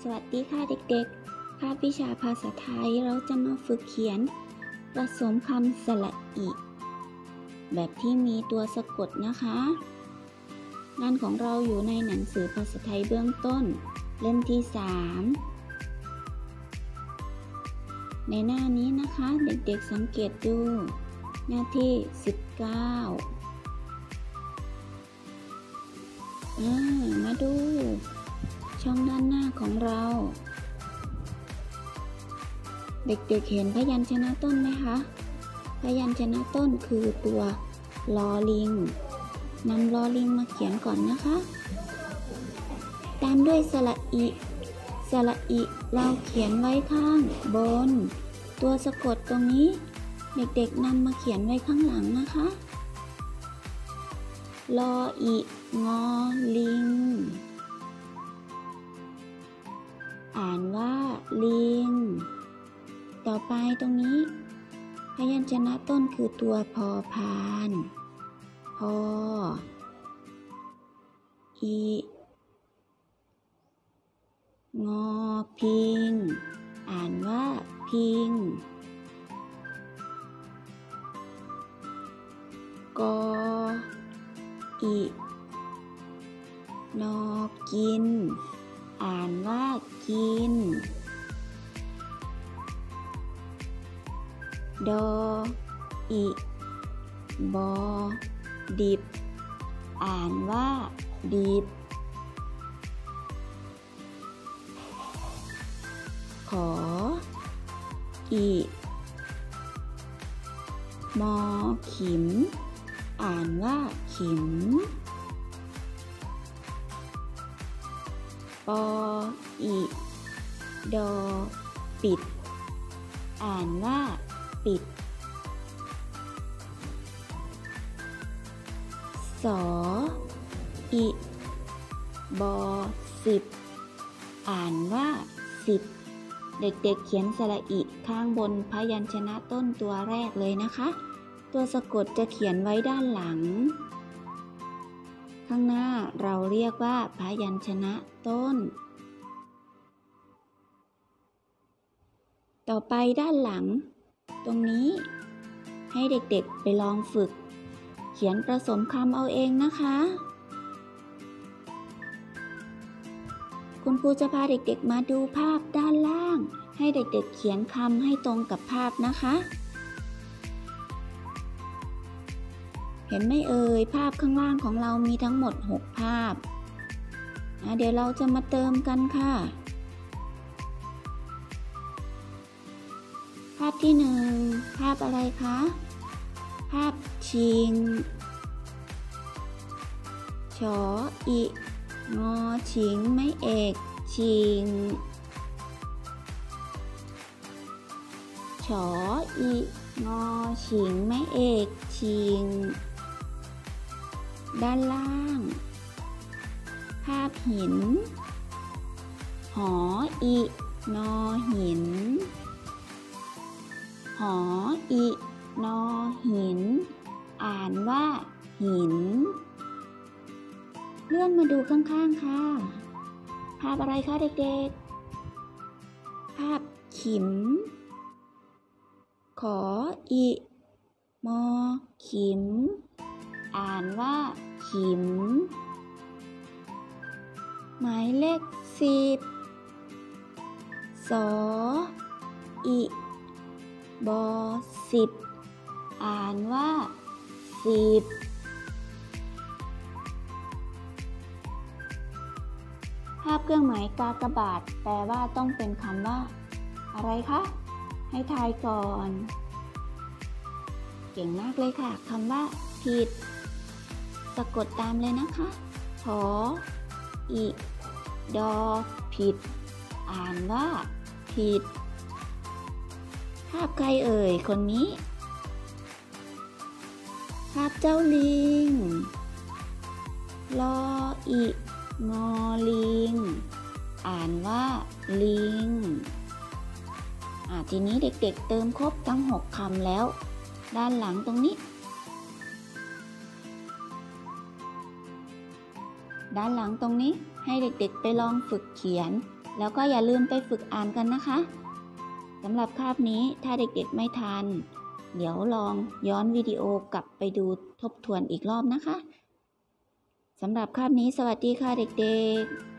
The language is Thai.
วัสดีค่ะเด็กๆ ภาควิชาภาษาไทยเราจะมาฝึกเขียนผสมคำสระอิแบบที่มีตัวสะกดนะคะงานของเราอยู่ในหนังสือภาษาไทยเบื้องต้นเล่มที่ 3ในหน้านี้นะคะเด็กๆสังเกตดูหน้าที่ 19มาดูช่องด้านหน้าของเราเด็กๆเห็นพยัญชนะต้นไหมคะพยัญชนะต้นคือตัวลอลิงนำลอลิงมาเขียนก่อนนะคะตามด้วยสระอิสระอิเราเขียนไว้ข้างบนตัวสะกดตรงนี้เด็กๆนำมาเขียนไว้ข้างหลังนะคะลออิงอลิงอ่านว่าลิงต่อไปตรงนี้พยัญชนะต้นคือตัวพอพานพออีงอพิงอ่านว่าพิงกออินอกินอ่านว่ากินดออิบอดิบอ่านว่าดิบขออิมอขิมอ่านว่าขิมปออิดอปิดอ่านว่าปิดสออิบอสิบอ่านว่าสิบเด็กๆเขียนสระอิข้างบนพยัญชนะต้นตัวแรกเลยนะคะตัวสะกดจะเขียนไว้ด้านหลังข้างหน้าเราเรียกว่าพยัญชนะต้นต่อไปด้านหลังตรงนี้ให้เด็กๆไปลองฝึกเขียนผสมคำเอาเองนะคะคุณครูจะพาเด็กๆมาดูภาพด้านล่างให้เด็กๆเขียนคำให้ตรงกับภาพนะคะเห็นไหมเอ่ยภาพข้างล่างของเรามีทั้งหมด6ภาพเดี๋ยวเราจะมาเติมกันค่ะภาพที่1ภาพอะไรคะภาพชิงชออิงอชิงไม้เอกชิงชออิงอชิงไม้เอกชิงด้านล่างภาพหินหออินอหินหออินอหินอ่านว่าหินเลื่อนมาดูข้างๆค่ะภาพอะไรคะเด็กๆภาพขิมขออิมอขิมอ่านว่าขิมหมายเลข10สออิบอ10อ่านว่า10ภาพเครื่องหมายกากบาทแปลว่าต้องเป็นคำว่าอะไรคะให้ทายก่อนเก่งมากเลยค่ะคำว่าผิดสะกดตามเลยนะคะผออิดอผิดอ่านว่าผิดภาพใครเอ่ยคนนี้ภาพเจ้าลิงลออิงอลิงอ่านว่าลิงทีนี้เด็กๆเติมครบทั้ง6คำแล้วด้านหลังตรงนี้ ด้านหลังตรงนี้ให้เด็กๆไปลองฝึกเขียนแล้วก็อย่าลืมไปฝึกอ่านกันนะคะสำหรับคาบนี้ถ้าเด็กๆไม่ทันเดี๋ยวลองย้อนวิดีโอกลับไปดูทบทวนอีกรอบนะคะสำหรับคาบนี้สวัสดีค่ะเด็กๆ